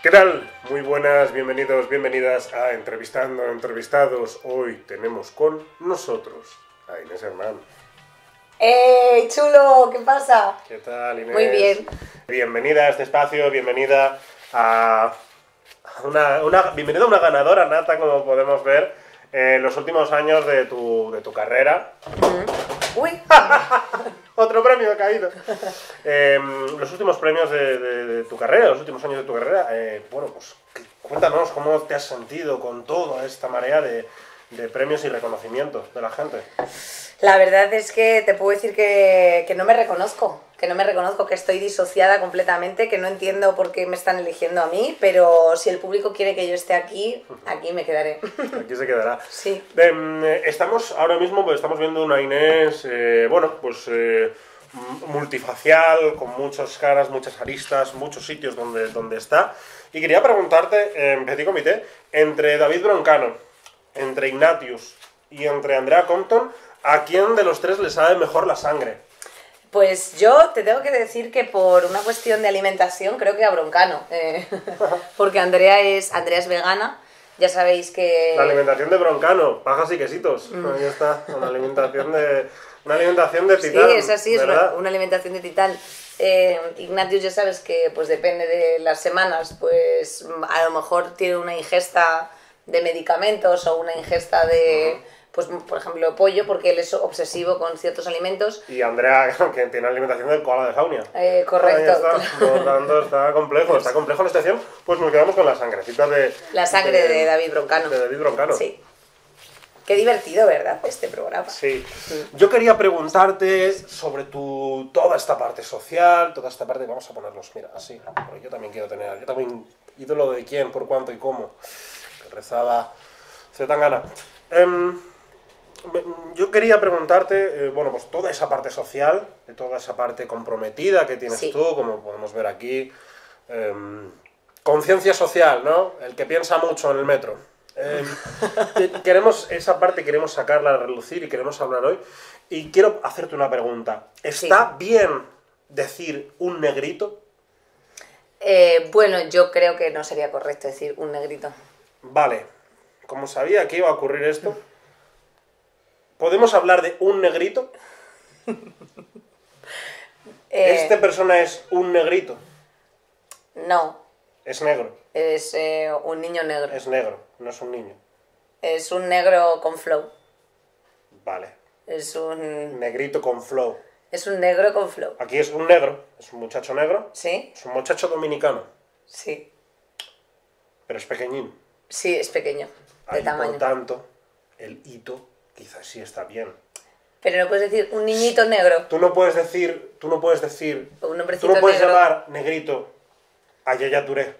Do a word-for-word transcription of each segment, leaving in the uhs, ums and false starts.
¿Qué tal? Muy buenas, bienvenidos, bienvenidas a Entrevistando Entrevistados. Hoy tenemos con nosotros a Inés Hernán. ¡Ey, chulo! ¿Qué pasa? ¿Qué tal, Inés? Muy bien. Bienvenida a este espacio, bienvenida a una, una, bienvenida a una ganadora nata, como podemos ver, en los últimos años de tu, de tu carrera. Uh-huh. ¡Uy! Otro premio ha caído. Eh, los últimos premios de, de, de tu carrera, los últimos años de tu carrera, eh, bueno, pues cuéntanos cómo te has sentido con toda esta marea de, de premios y reconocimientos de la gente. La verdad es que te puedo decir que, que no me reconozco, que no me reconozco, que estoy disociada completamente, que no entiendo por qué me están eligiendo a mí, pero si el público quiere que yo esté aquí, aquí me quedaré. Aquí se quedará. Sí. Eh, estamos ahora mismo, pues estamos viendo una Inés, eh, bueno, pues eh, multifacial, con muchas caras, muchas aristas, muchos sitios donde, donde está. Y quería preguntarte, en petit comité, entre David Broncano, entre Ignatius y entre Andrea Compton, ¿a quién de los tres le sabe mejor la sangre? Pues yo te tengo que decir que por una cuestión de alimentación creo que a Broncano, eh, porque Andrea es, Andrea es vegana, ya sabéis que... La alimentación de Broncano, pajas y quesitos, mm. Ahí está, una alimentación de, una alimentación de titán. Sí, es así, es una, una alimentación de titán. Eh, Ignatius ya sabes que pues depende de las semanas, pues a lo mejor tiene una ingesta de medicamentos o una ingesta de... Uh-huh. Pues, por ejemplo, pollo, porque él es obsesivo con ciertos alimentos. Y Andrea, que tiene alimentación del koala de Faunia. Eh, correcto. Está. Por lo tanto, está complejo, está complejo la situación. Pues nos quedamos con la sangrecita de... La sangre de, de David Broncano. De David Broncano. Sí. Qué divertido, ¿verdad? Este programa. Sí. Yo quería preguntarte sobre tu toda esta parte social, toda esta parte... Vamos a ponerlos, mira, así. Porque yo también quiero tener... Yo también... ¿Ídolo de quién? ¿Por cuánto y cómo? Que rezaba Zetangana. Um, Yo quería preguntarte, eh, bueno, pues toda esa parte social, de toda esa parte comprometida que tienes sí. tú, como podemos ver aquí, eh, conciencia social, ¿no? El que piensa mucho en el metro. Eh, queremos, esa parte queremos sacarla a relucir y queremos hablar hoy. Y quiero hacerte una pregunta. ¿Está sí. bien decir un negrito? Eh, bueno, yo creo que no sería correcto decir un negrito. Vale. Como sabía que iba a ocurrir esto... ¿Podemos hablar de un negrito? eh, ¿Esta persona es un negrito? No. ¿Es negro? Es eh, un niño negro. Es negro, no es un niño. Es un negro con flow. Vale. Es un... Negrito con flow. Es un negro con flow. Aquí es un negro, es un muchacho negro. Sí. Es un muchacho dominicano. Sí. Pero es pequeñín. Sí, es pequeño, de Ahí, tamaño. Por tanto, el hito... Quizás sí está bien. Pero no puedes decir un niñito negro. Tú no puedes decir, tú no puedes decir, un hombrecito tú no puedes negro. llamar negrito a Yaya Touré.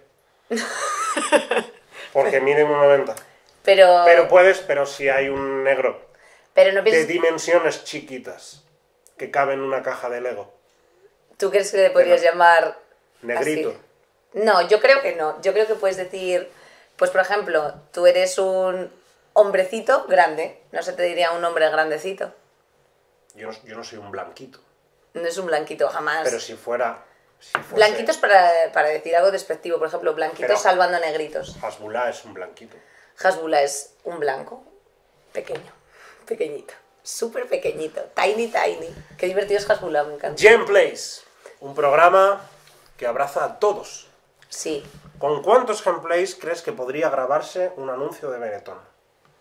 Porque mide uno noventa. Pero... Pero puedes, pero si hay un negro. Pero no piensas... De dimensiones chiquitas, que cabe en una caja de Lego. ¿Tú crees que le podrías Pero, llamar negrito? Así? No, yo creo que no. Yo creo que puedes decir, pues por ejemplo, tú eres un... hombrecito grande, no se te diría un hombre grandecito. Yo no, yo no soy un blanquito. No es un blanquito, jamás. Pero si fuera... Si fuese... Blanquitos para, para decir algo despectivo, por ejemplo, blanquitos Pero salvando a negritos. Hasbullah es un blanquito. Hasbullah es un blanco, pequeño, pequeñito, súper pequeñito, tiny, tiny. Qué divertido es Hasbullah, me encanta. Gameplays, un programa que abraza a todos. Sí. ¿Con cuántos gameplays crees que podría grabarse un anuncio de Benetton?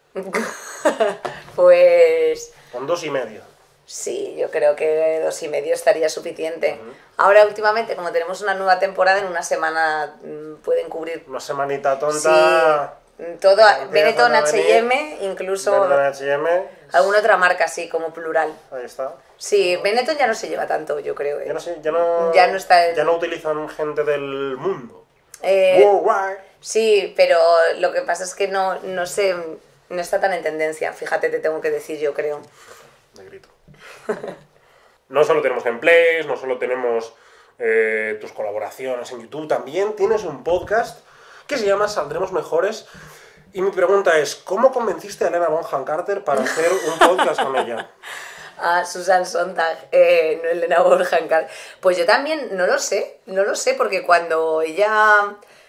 Pues... Con dos y medio. Sí, yo creo que dos y medio estaría suficiente. Uh-huh. Ahora últimamente, como tenemos una nueva temporada, en una semana mmm, pueden cubrir... Una semanita tonta... Sí, todo, Benetton, H y M, incluso... Benetton, H y M... Alguna otra marca así, como plural. Ahí está. Sí, Benetton ya no se lleva tanto, yo creo. ¿eh? Ya no sé, ya no... Ya no está... El... Ya no utilizan gente del mundo. Eh, Worldwide. Sí, pero lo que pasa es que no, no sé... No está tan en tendencia, fíjate, te tengo que decir, yo creo. Negrito. No solo tenemos gameplays, no solo tenemos eh, tus colaboraciones en YouTube, también tienes un podcast que se llama Saldremos Mejores. Y mi pregunta es, ¿cómo convenciste a Helena Bonham Carter para hacer un podcast con ella? A Susan Sontag, eh, no Helena Bonham Carter. Pues yo también no lo sé, no lo sé, porque cuando ella...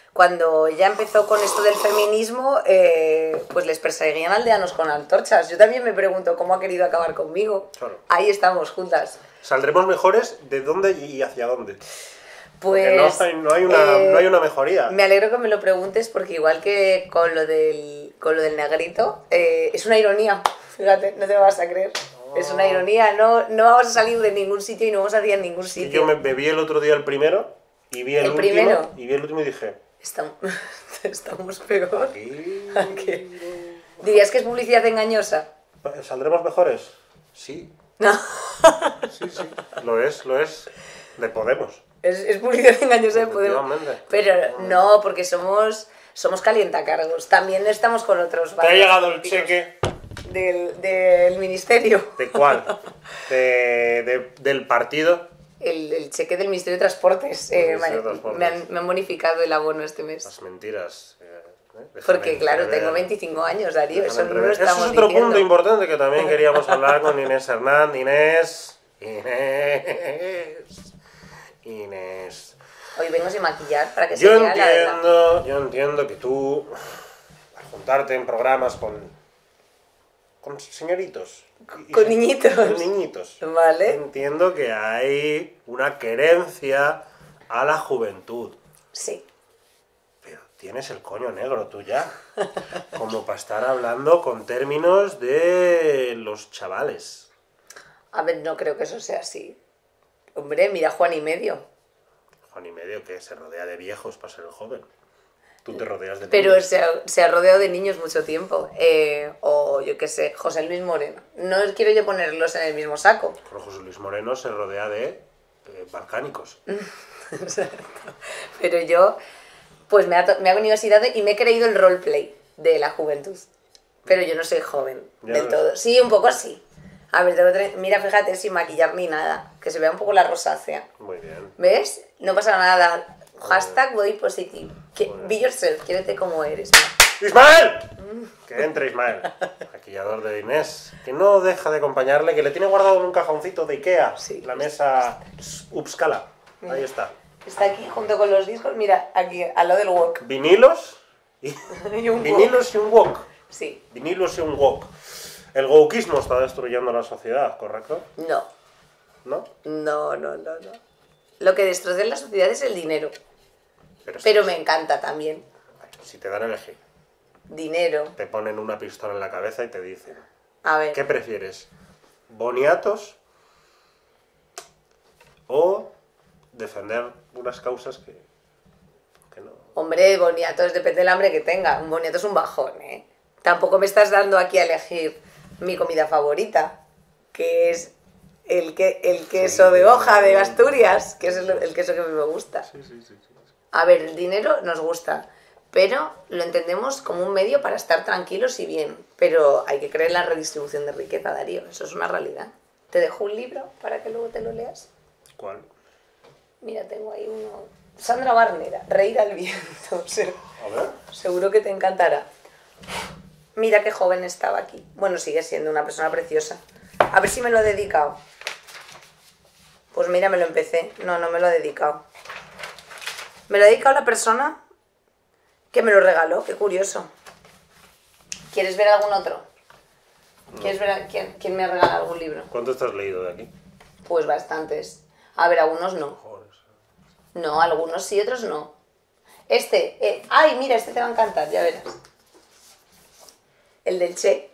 cuando ya empezó con esto del feminismo, eh, pues les perseguían aldeanos con antorchas. Yo también me pregunto cómo ha querido acabar conmigo. Claro. Ahí estamos, juntas. ¿Saldremos mejores? ¿De dónde y hacia dónde? Pues, no hay, no, hay una, eh, no hay una mejoría. Me alegro que me lo preguntes porque igual que con lo del, con lo del negrito, eh, es una ironía. Fíjate, no te lo vas a creer. Es una ironía, no, no vamos a salir de ningún sitio y no vamos a ir a ningún Es sitio. que yo me bebí el otro día el primero y vi el, ¿El último primero? y vi el último y dije, Estamos, estamos peor. aquí ¿Qué? ¿Dirías que es publicidad engañosa? ¿saldremos mejores? Sí, No, sí, sí, lo es, lo es, de Podemos. es, es publicidad engañosa de Podemos. Efectivamente. Pero no, porque somos, somos calientacargos. También estamos con otros ¿Te ha bandos llegado el políticos cheque? del, del ministerio. ¿De cuál? ¿De, de- del partido? El, el cheque del Ministerio de Transportes. eh, Ministerio de me- Transportes. Me, han, me han bonificado el abono este mes. Las mentiras. eh, eh, dejan Porque, claro, entrever. tengo veinticinco años, Darío. Dejan Eso no lo entrever. Eso estamos es otro diciendo. punto importante que también queríamos hablar con Inés Hernán. Inés. Inés. Inés. Hoy vengo sin maquillar para que se Yo vea la verdad. entiendo, yo entiendo que tú, al juntarte en programas con, con señoritos. y- y Con se- niñitos. Con niñitos. Vale. Entiendo que hay una querencia a la juventud. Sí. Pero tienes el coño negro tú ya. Como para estar hablando con términos de los chavales. A ver, no creo que eso sea así. Hombre, mira Juan y medio. Juan y medio que se rodea de viejos para ser el joven. Tú te rodeas de Pero niños. se ha, se ha rodeado de niños mucho tiempo. Eh, o yo qué sé, José Luis Moreno. No quiero yo ponerlos en el mismo saco. Pero José Luis Moreno se rodea de eh, balcánicos. Pero yo, pues me ha, to- me ha venido así dado y me he creído el roleplay de la juventud. Pero yo no soy joven Ya del ves. todo. Sí, un poco sí. A ver, tengo tre- mira, fíjate, sin maquillar ni nada. Que se vea un poco la rosácea. Muy bien. ¿Ves? No pasa nada. Hashtag body positive. Que- Bueno. Be yourself, quiérete como eres. ¡Ismael! Que entre Ismael, maquillador de Inés, que no deja de acompañarle, que le tiene guardado en un cajoncito de Ikea, Sí. la mesa Upscala. Ahí está. Está aquí junto con los discos, mira, aquí, al lado del wok. Vinilos y, Y un vinilos y un wok. Sí. Vinilos y un wok. El wokismo está destruyendo la sociedad, ¿correcto? No, ¿No? no, no, no, no. Lo que destroza en la sociedad es el dinero. Pero, Pero si, me encanta también. si te dan a elegir, Dinero. te ponen una pistola en la cabeza y te dicen, A ver. ¿qué prefieres? ¿Boniatos o defender unas causas que, que no? Hombre, boniatos, depende del hambre que tenga. Un boniato es un bajón, ¿eh? Tampoco me estás dando aquí a elegir mi comida favorita, que es el, que, el queso de hoja de Asturias, que es el, el queso que a mí me gusta. Sí, sí, sí. sí. A ver, el dinero nos gusta, pero lo entendemos como un medio para estar tranquilos y bien. Pero hay que creer en la redistribución de riqueza, Darío. Eso es una realidad. Te dejo un libro para que luego te lo leas. ¿Cuál? Mira, tengo ahí uno. Sandra Barnera, Reír al viento. Se- A ver. Seguro que te encantará. Mira qué joven estaba aquí. Bueno, sigue siendo una persona preciosa. A ver si me lo he dedicado. Pues mira, me lo empecé. No, no me lo he dedicado. Me lo ha dedicado la persona que me lo regaló. Qué curioso. ¿Quieres ver algún otro? ¿Quieres ver a quién, quién me ha regalado algún libro? ¿Cuánto estás leído de aquí? Pues bastantes. A ver, algunos no. Joder. No, algunos sí, otros no. Este, eh, ay, mira, este te va a encantar, ya verás. El del Che.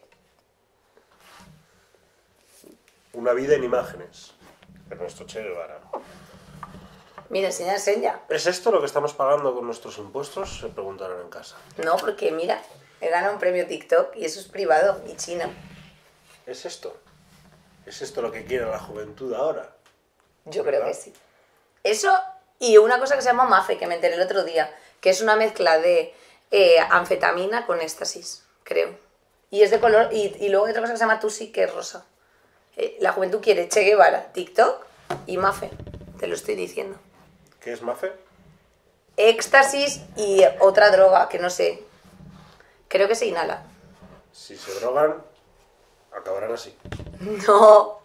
Una vida en imágenes. Ernesto Che Guevara. Mira, enseña, enseña. ¿Es esto lo que estamos pagando con nuestros impuestos? Se preguntaron en casa. No, porque mira, he ganado un premio TikTok y eso es privado y chino. ¿Es esto? ¿Es esto lo que quiere la juventud ahora? Yo ¿Verdad? creo que sí. Eso y una cosa que se llama Mafe, que me enteré el otro día, que es una mezcla de eh, anfetamina con éxtasis, creo. Y es de color, y, y luego hay otra cosa que se llama Tusi, que es rosa. Eh, la juventud quiere Che Guevara, TikTok y Mafe, te lo estoy diciendo. ¿Qué es Mafe? Éxtasis y otra droga, que no sé. Creo que se inhala. Si se drogan, acabarán así. No.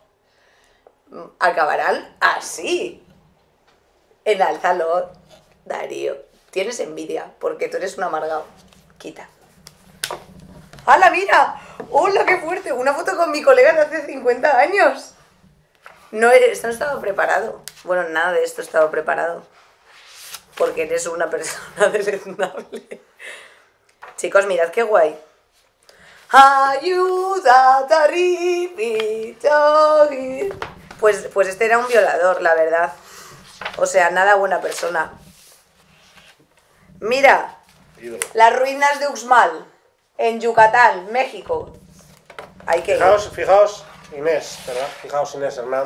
Acabarán así. Enálzalo, Darío. tienes envidia, porque tú eres un amargado. Quita. ¡Hala, mira! ¡Hola, qué fuerte! Una foto con mi colega de hace cincuenta años. No, esto no estaba preparado. Bueno, nada de esto estaba preparado. Porque eres una persona deleznable. Chicos, mirad qué guay. Ayuda, Tarifito. Pues, pues este era un violador, la verdad. O sea, nada buena persona. Mira, Ídolo. las ruinas de Uxmal, en Yucatán, México. Hay que ir. Fijaos, fijaos, Inés, ¿verdad? Fijaos, Inés Hernán.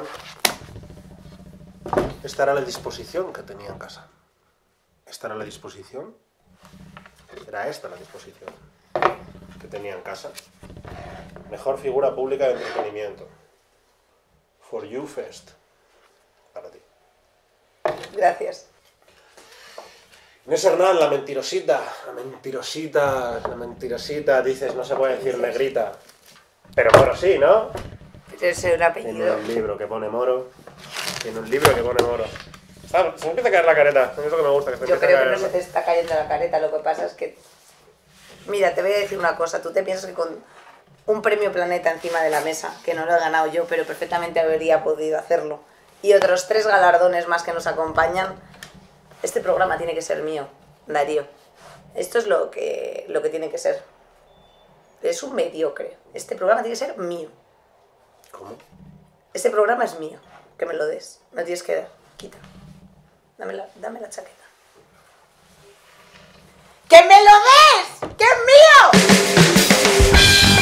Esta era la disposición que tenía en casa. Esta era la disposición. Era esta la disposición que tenía en casa. Mejor figura pública de entretenimiento. For you first. Para ti. Gracias. Inés Hernán, la mentirosita. La mentirosita, la mentirosita. Dices, no se puede decir negrita. Pero moro sí, ¿no? Pero ese es un Tiene apellido. un libro que pone moro. Tiene un libro que pone moro. Ah, se me empieza a caer la careta. Es lo que me gusta. Que se Yo empiece a creo que caer. no se te está cayendo la careta, lo que pasa es que... Mira, te voy a decir una cosa, tú te piensas que con un premio Planeta encima de la mesa, que no lo he ganado yo, pero perfectamente habría podido hacerlo, y otros tres galardones más que nos acompañan, este programa tiene que ser mío, Darío. Esto es lo que, lo que tiene que ser. Es un mediocre. Este programa tiene que ser mío. ¿Cómo? Este programa es mío. Que me lo des. Me tienes que dar. Quita. Dame la, dame la chaqueta. ¡Que me lo des! ¡Que es mío!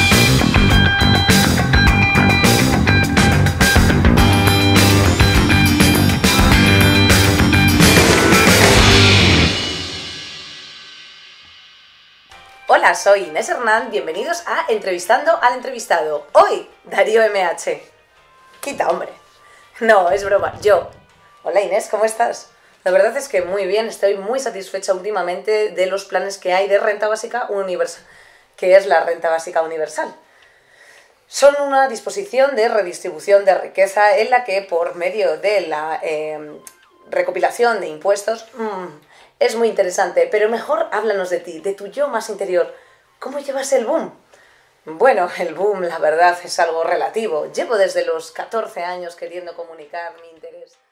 Hola, soy Inés Hernán. Bienvenidos a Entrevistando al Entrevistado. Hoy, Darío M H. Quita, hombre. No, es broma. Yo. Hola, Inés, ¿cómo estás? La verdad es que muy bien, estoy muy satisfecha últimamente de los planes que hay de renta básica universal, que es la renta básica universal. Son una disposición de redistribución de riqueza en la que por medio de la eh, recopilación de impuestos mmm, es muy interesante, pero mejor háblanos de ti, de tu yo más interior. ¿Cómo llevas el boom? Bueno, el boom, la verdad, es algo relativo. Llevo desde los catorce años queriendo comunicar mi interés.